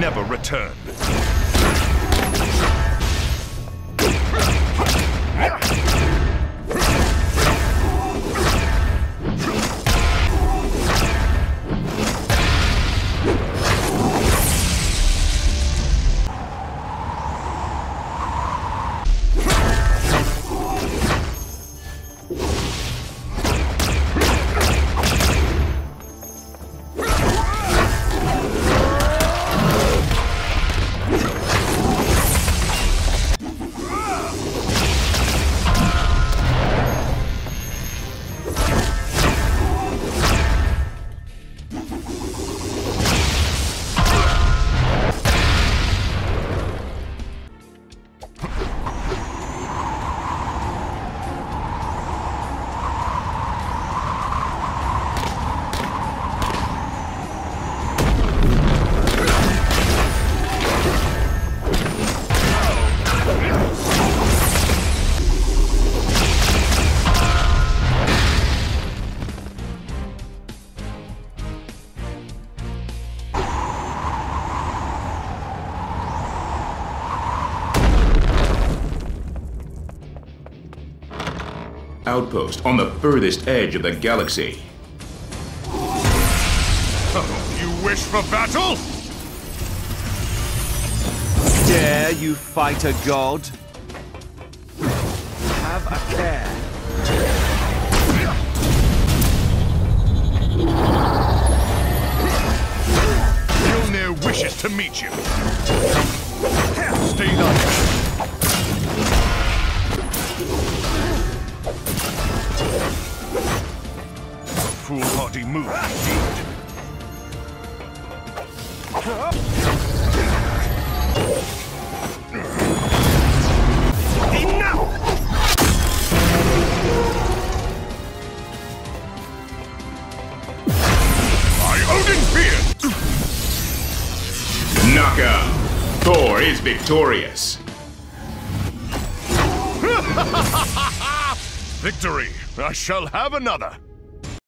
never return. Outpost on the furthest edge of the galaxy. Oh, you wish for battle? Dare you fight a god? Have a care. Mjolnir wishes to meet you. Stay nice. Foolhardy move, indeed. Enough! I Odin fear! Knockout! Thor is victorious! Victory! I shall have another!